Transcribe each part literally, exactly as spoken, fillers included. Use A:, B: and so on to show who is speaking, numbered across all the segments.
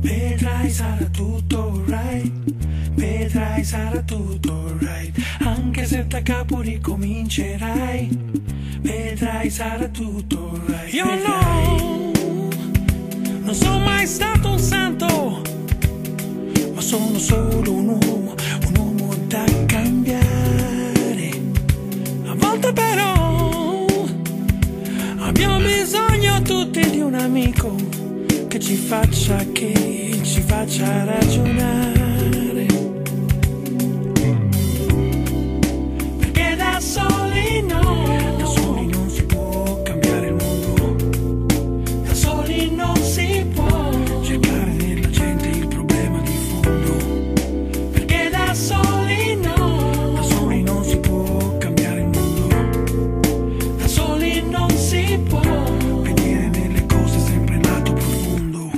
A: Vedrai sarà tutto alright, vedrai sarà tutto alright, anche se da capo ricomincerai, vedrai sarà tutto alright. Io no, non sono mai stato un santo, ma sono solo un uomo, un uomo da cambiare. A volte però abbiamo bisogno tutti di un amico che ci faccia, che ci faccia ragionare. Perché da soli no, da soli non si può cambiare il mondo, da soli non si può cercare nella gente il problema di fondo. Perché da soli no, da soli non si può cambiare il mondo, da soli non si può vedere nelle cose sempre il lato profondo.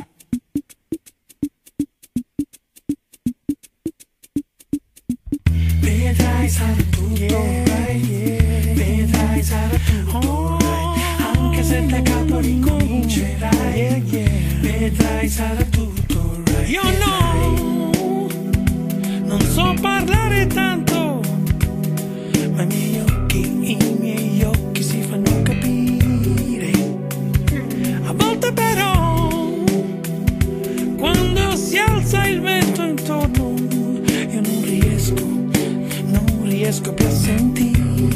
A: Vedrai sarà tutto alright, vedrai sarà tutto alright, anche se da capo ricomincerai, vedrai sarà tutto alright. Io no, non so parlare tanto, ma i miei occhi, i miei occhi si fanno capire. A volte però, quando si alza il vento intorno, io non riesco, non riesco più a sentire.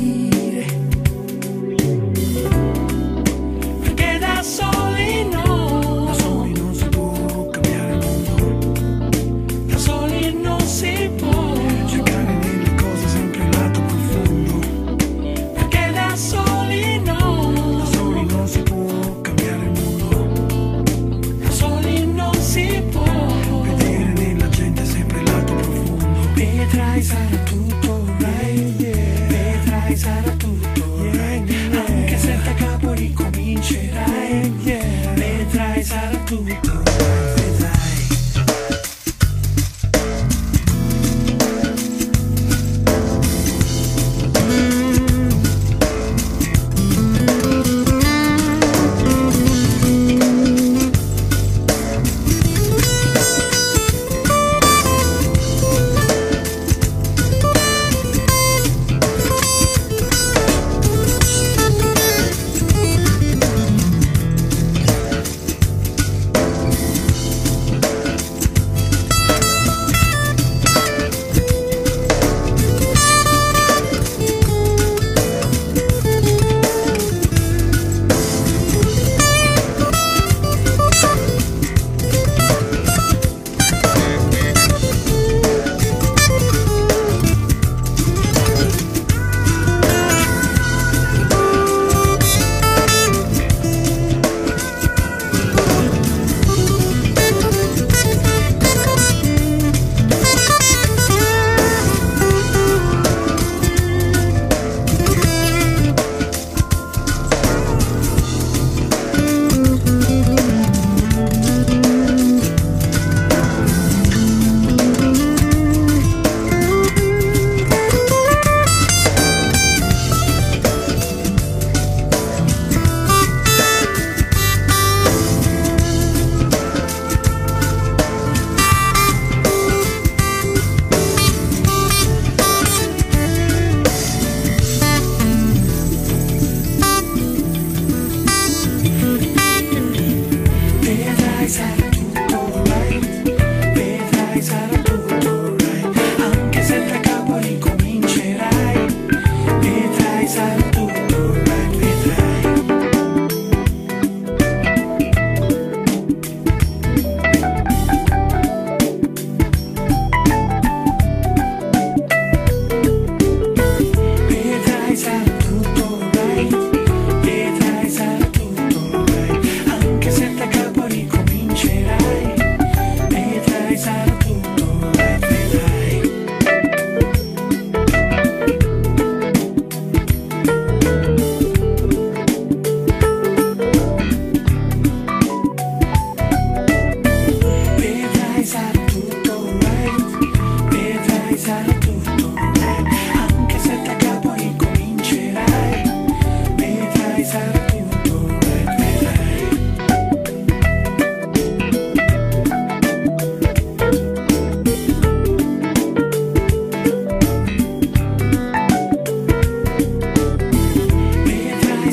A: Perché da soli no, da soli non si può cambiare il mondo, da soli non si può cercare nelle cose sempre il lato profondo. Perché da soli no, da soli non si può cambiare il mondo, da soli non si può vedere nella gente sempre il lato profondo. Vedrai sarà tutto alright,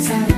B: sarà